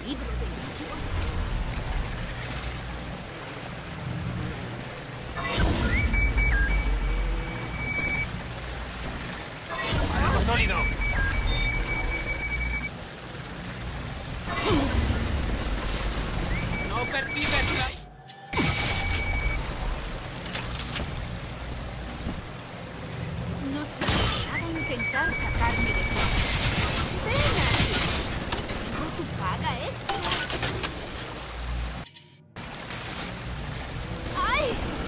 libro de hechos. ¡Algo sólido! ¡No percibes la... No se nada intentar sacarme de aquí. ¡Ven aquí! ¿Tengo tu paga extra? ¡Ay!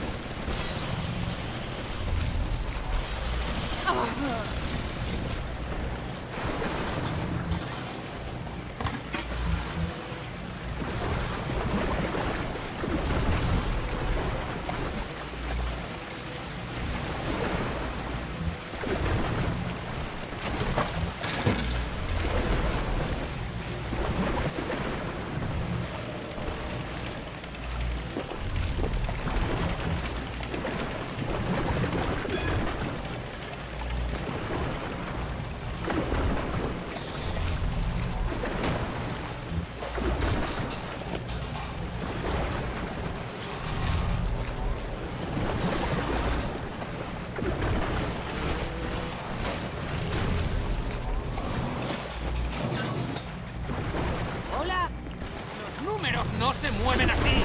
¡Hola! ¡Los números no se mueven así!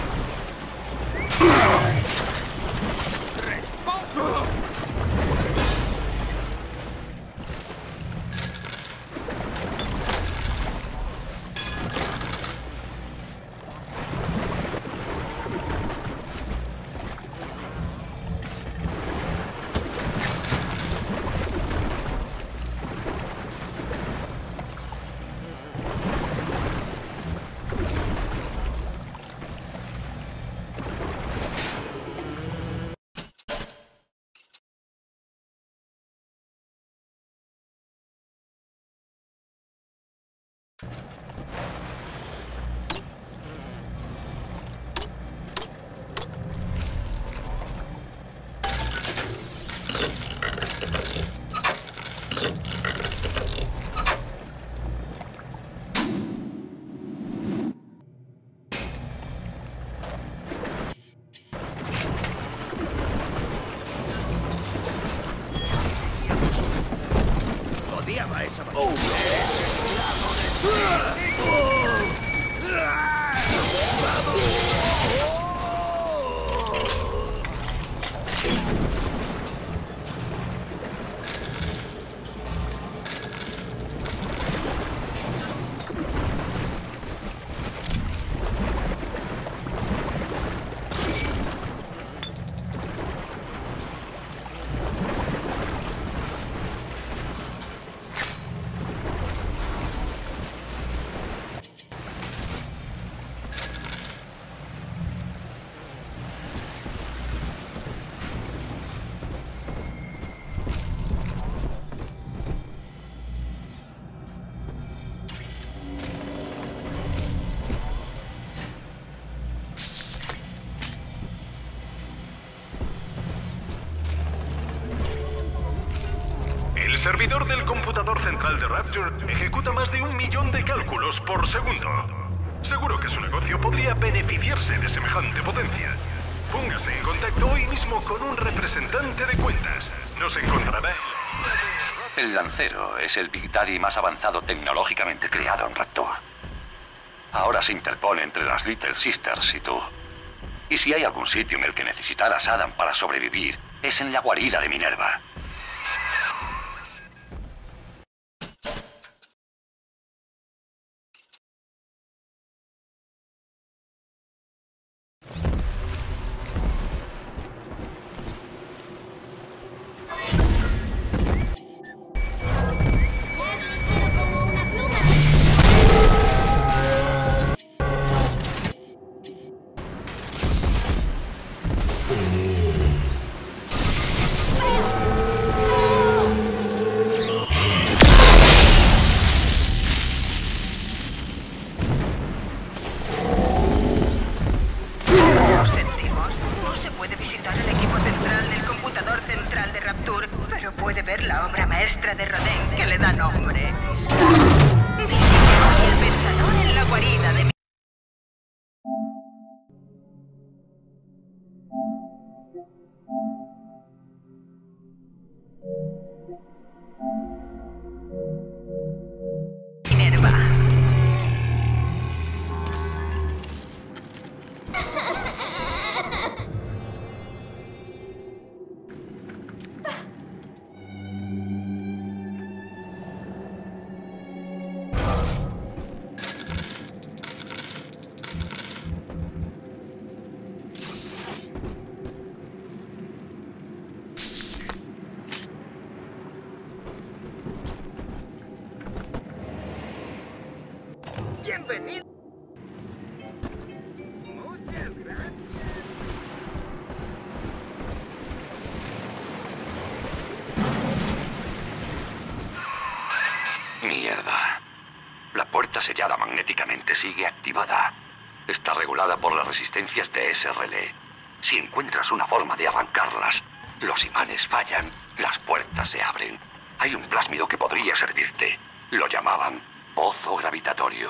¡Responso! Odiaba esa batalla. ¡Eres esclavo de El servidor del computador central de Rapture ejecuta más de 1 millón de cálculos por segundo. Seguro que su negocio podría beneficiarse de semejante potencia. Póngase en contacto hoy mismo con un representante de cuentas. Nos encontrará El Lancero es el Big Daddy más avanzado tecnológicamente creado en Rapture. Ahora se interpone entre las Little Sisters y tú. Y si hay algún sitio en el que necesitaras a Adam para sobrevivir, es en la guarida de Minerva. pero puede ver la obra maestra de Rodin que le da nombre. El pensador en la guarida de sellada magnéticamente sigue activada. Está regulada por las resistencias de ese relé. Si encuentras una forma de arrancarlas, los imanes fallan, las puertas se abren. Hay un plásmido que podría servirte. Lo llamaban pozo gravitatorio.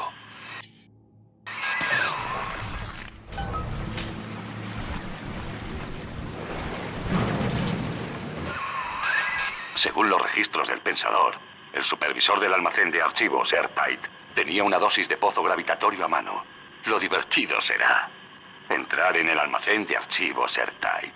Según los registros del Pensador, el supervisor del almacén de archivos Airtight tenía una dosis de pozo gravitatorio a mano. Lo divertido será entrar en el almacén de archivos Airtight.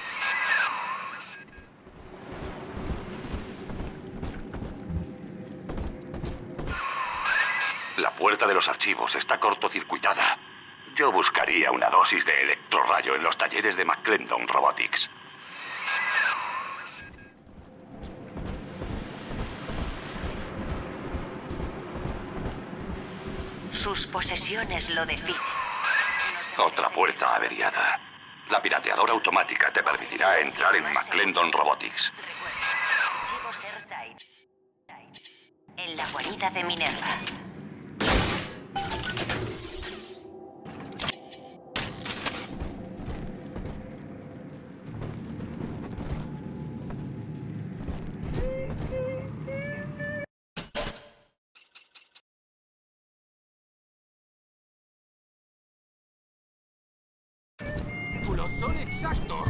La puerta de los archivos está cortocircuitada. Yo buscaría una dosis de electrorrayo en los talleres de McClendon Robotics. Sus posesiones lo definen. Otra puerta averiada. La pirateadora automática te permitirá entrar en McClendon Robotics. Recuerda, archivos Airtight. En la guarida de Minerva. Son exactos.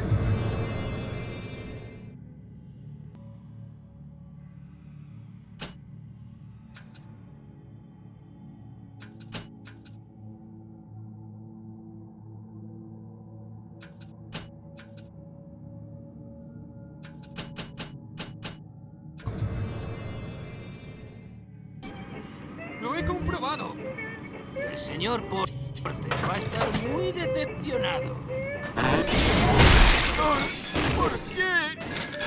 Lo he comprobado. El señor Porter va a estar muy decepcionado. ¿Por qué?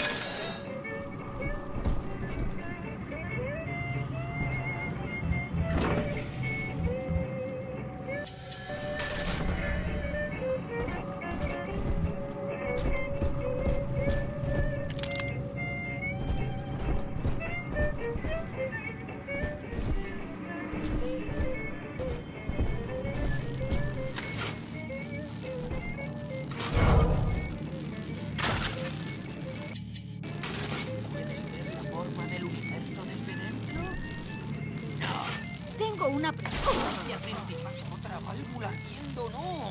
Una pregunta. Obviamente pasó otra válvula haciendo, ¿no?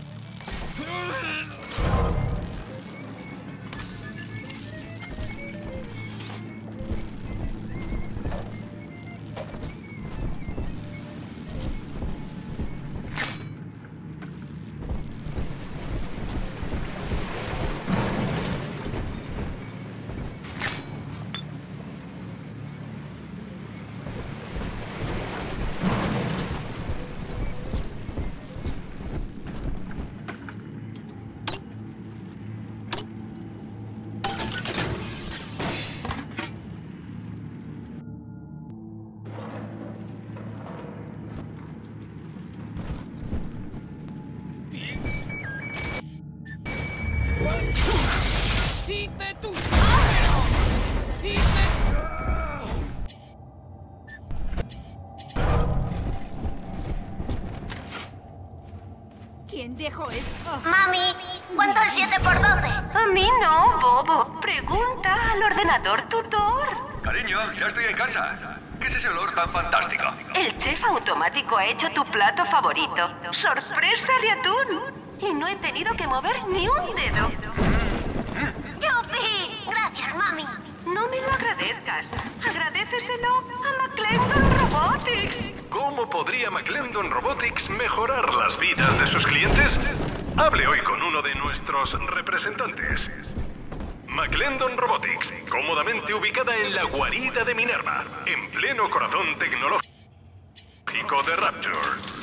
¡Dice tus números! ¡Dice! ¿Quién dejó esto? Mami, ¿cuánto es 7 por 12? A mí no, bobo. Pregunta al ordenador tutor. Cariño, ya estoy en casa. ¿Qué es ese olor tan fantástico? El chef automático ha hecho tu plato favorito. ¡Sorpresa de atún! Y no he tenido que mover ni un dedo. ¡Yupi! Gracias, mami. No me lo agradezcas. Agradéceselo a McClendon Robotics. ¿Cómo podría McClendon Robotics mejorar las vidas de sus clientes? Hable hoy con uno de nuestros representantes. McClendon Robotics, cómodamente ubicada en la guarida de Minerva, en pleno corazón tecnológico de Rapture.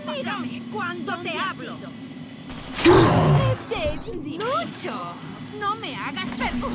Mírame cuando te hablo. ¡Mucho! No me hagas perder.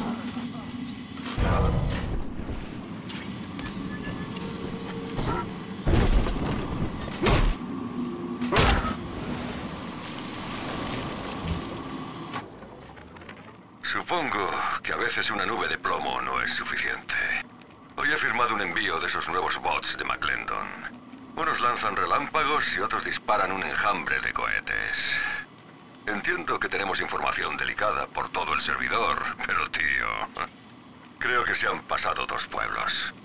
Supongo que a veces una nube de plomo no es suficiente. Hoy he firmado un envío de esos nuevos bots de McClendon. Unos lanzan relámpagos y otros disparan un enjambre de cohetes. Entiendo que tenemos información delicada por todo el servidor, pero tío, creo que se han pasado 2 pueblos.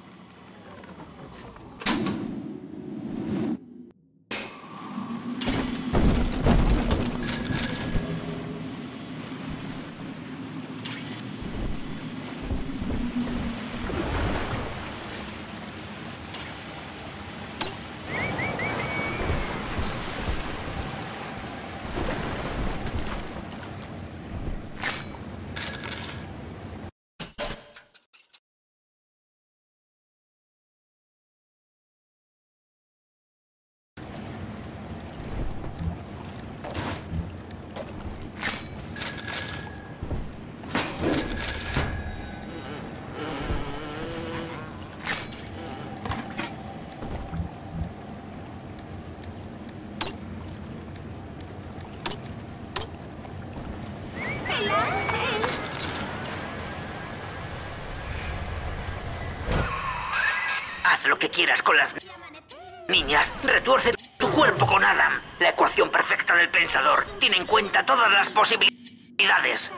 Haz lo que quieras con las niñas. Retuerce tu cuerpo con Adam. La ecuación perfecta del pensador tiene en cuenta todas las posibilidades.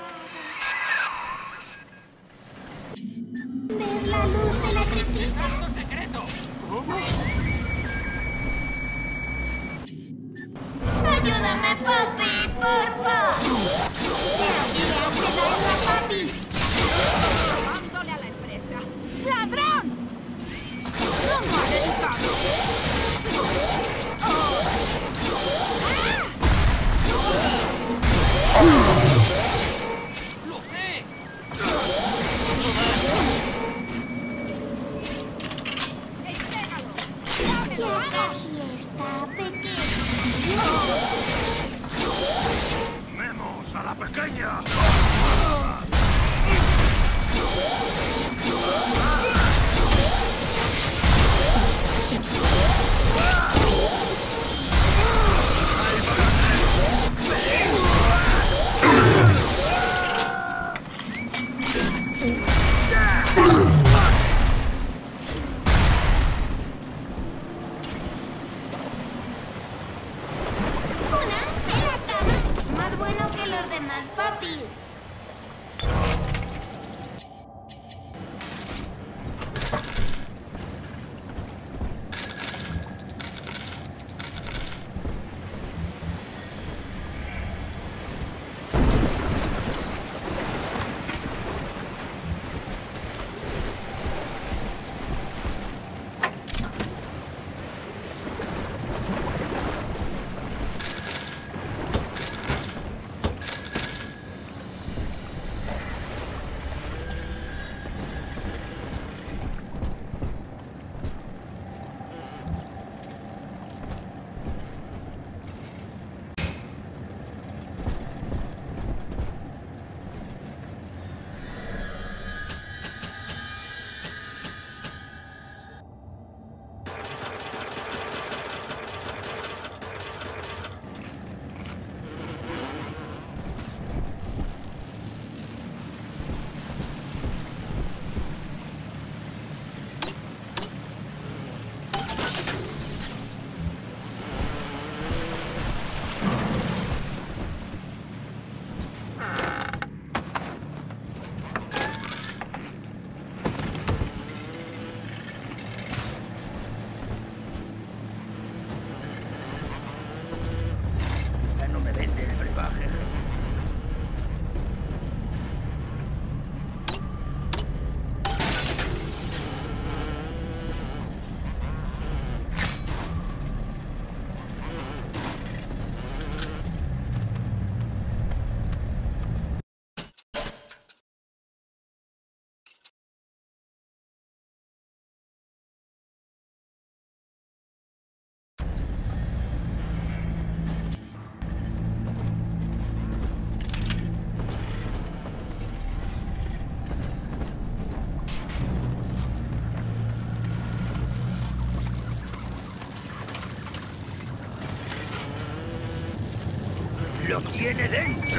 ¿Ves la luz de la criptita? ¡Secreto! ¡Ayúdame, papi! ¡Porfa! ¡Papi! Robándole a la empresa. ¡Ladrón! ¡No maleducado! ¡Lo sé! ¡Entrégalo! Ya ¡Dámelo, vamos! casi está pequeño. ¡Vemos a la pequeña! ¡Un ángel acaba! Más bueno que los demás, papi. ¡Lo tiene dentro!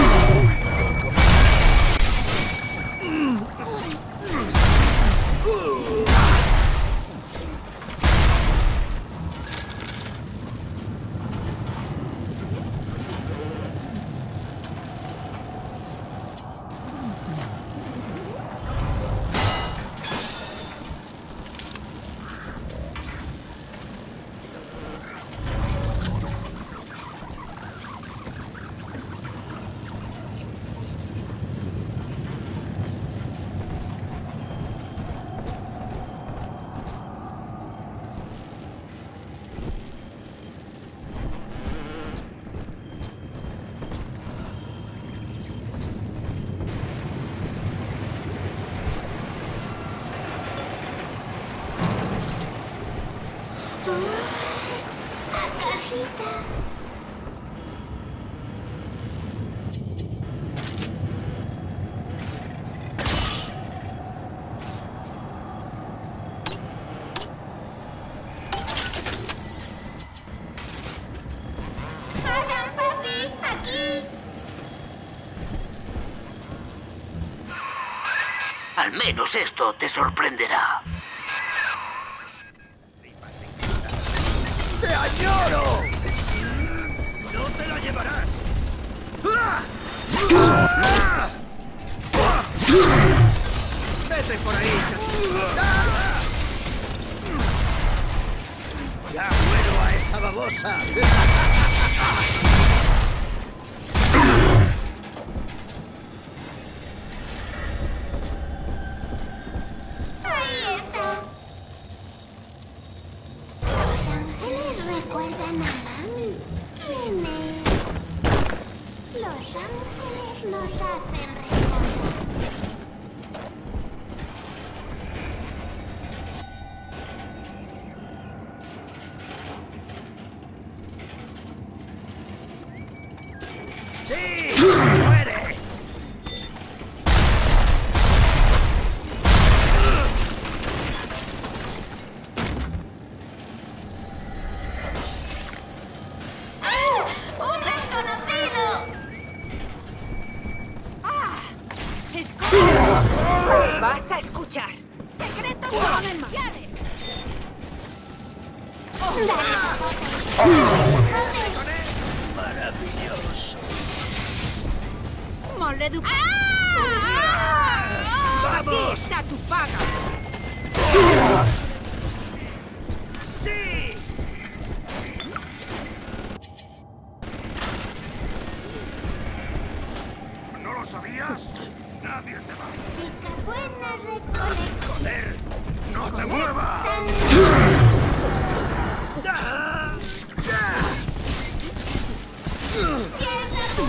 ¡A casita! ¡Adam, papi! ¡Aquí! Al menos esto te sorprenderá. ¡Te añoro! ¡No te la llevarás! ¡Vete por ahí! ¡Ya muero a esa babosa! Ahí está. Los ángeles recuerdan a mami. ¿Quién es? Los ángeles nos hacen recordar. ¡Sí! ¡Muere! ¡Un desconocido! ¡Escóndete! Vas a escuchar. Secretos confidenciales. ¡Dale soportes! ¡Dale soportes! ¡Maravilloso! ¡Maleducado! ¡Vamos! ¡Aquí está tu paga! ¡Sí! ¿No lo sabías? Nadie te va. Chica buena recolecta. ¡Joder! ¡No te muevas! ¡Ya! ¡Ya! ¡Tierra tu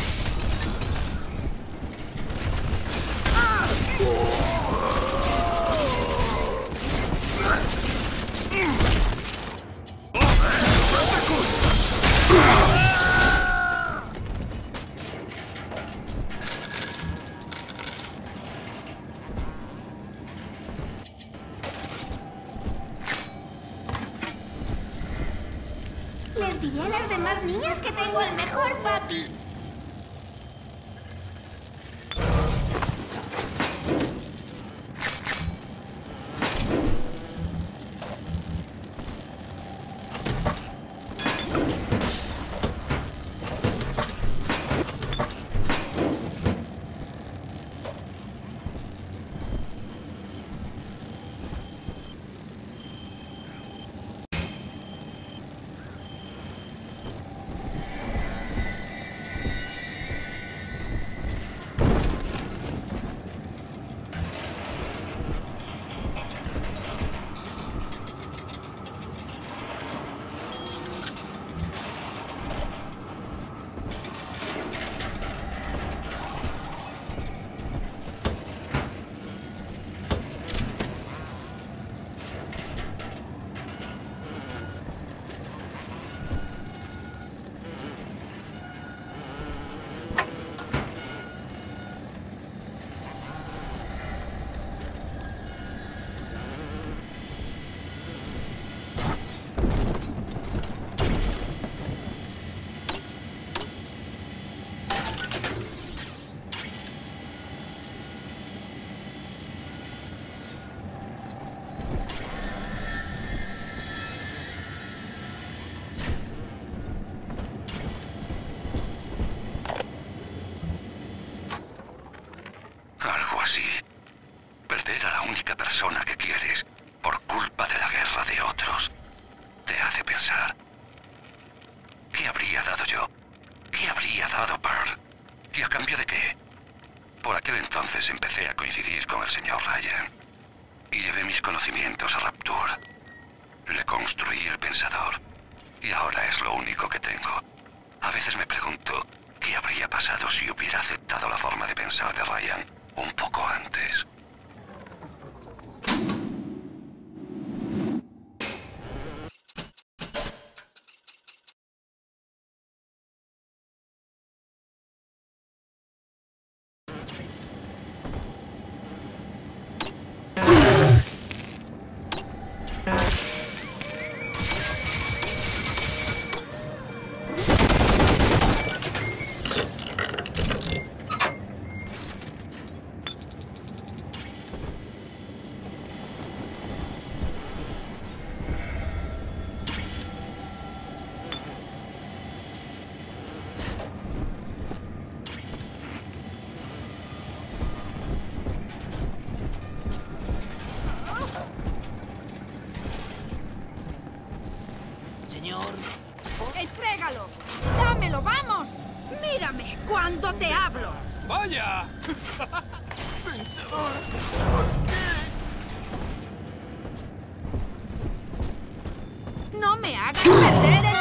Les diré a las demás niñas que tengo el mejor papi. coincidir con el señor Ryan. Y llevé mis conocimientos a Rapture. Le construí el pensador. Y ahora es lo único que tengo. A veces me pregunto qué habría pasado si hubiera aceptado la forma de pensar de Ryan un poco antes. ¡Entrégalo! ¡Dámelo, vamos! ¡Mírame cuando te hablo! ¡Vaya! ¡Pensador! ¡No me hagas perder el...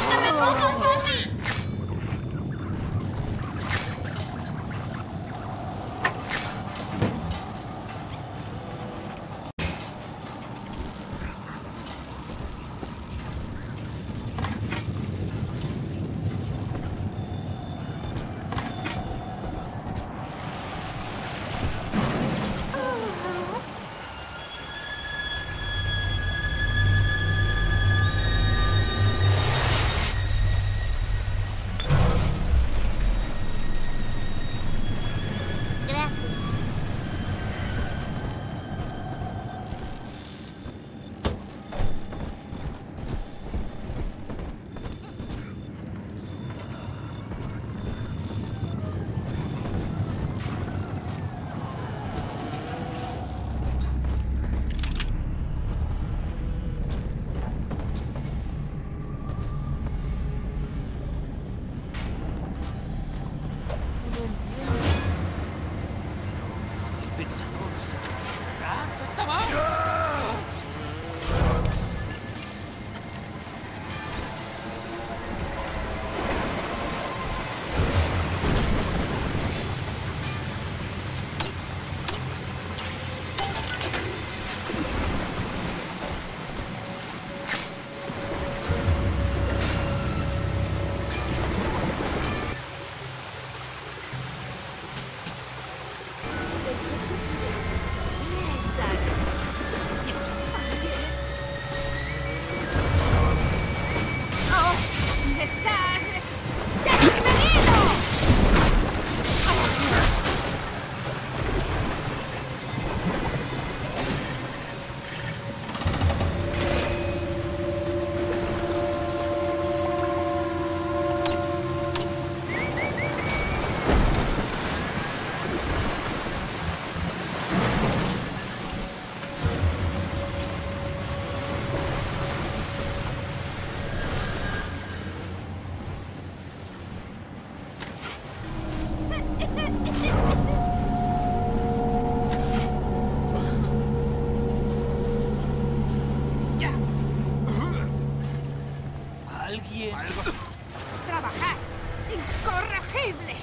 ¡Trabajar! ¡Incorregible!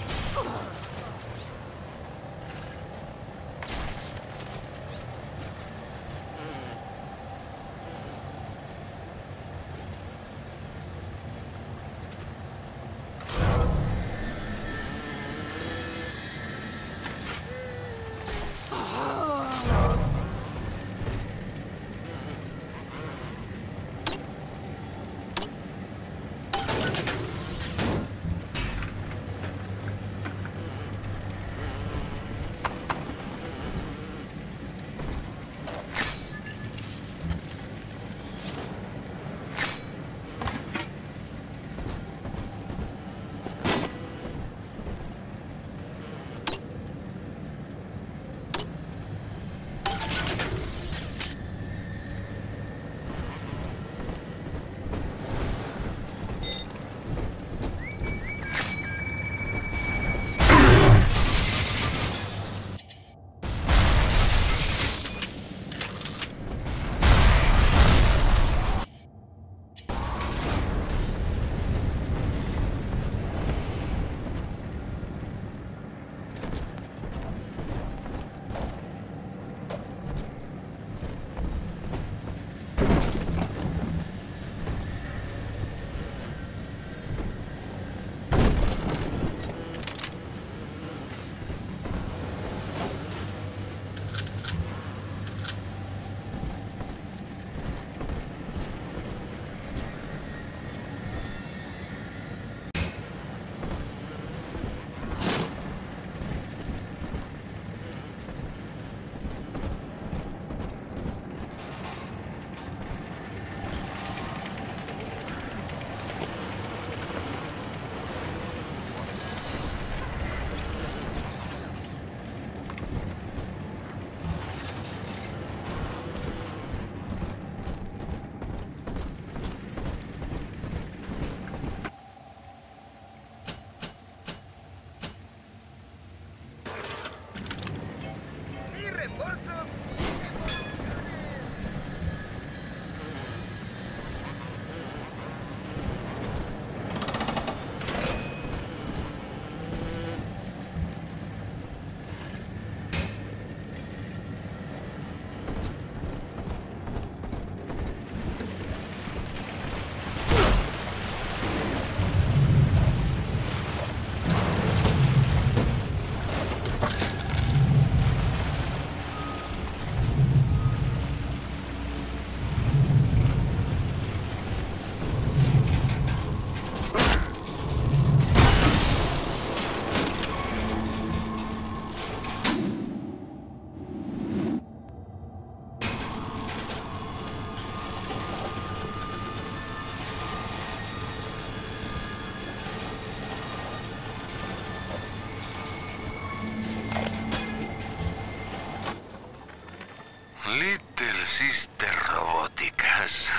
robóticas.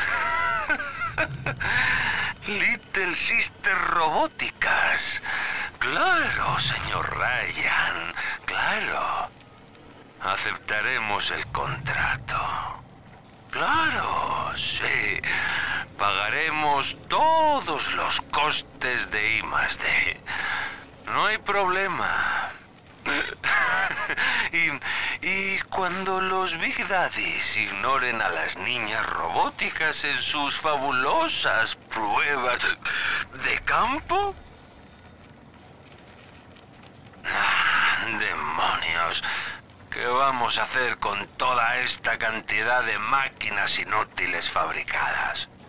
Little Sister robóticas. Claro, señor Ryan, claro. Aceptaremos el contrato. Claro, sí. Pagaremos todos los costes de I+D. No hay problema. Y cuando los Big Daddies ignoren a las niñas robóticas en sus fabulosas pruebas de campo... ¡Demonios! ¿Qué vamos a hacer con toda esta cantidad de máquinas inútiles fabricadas?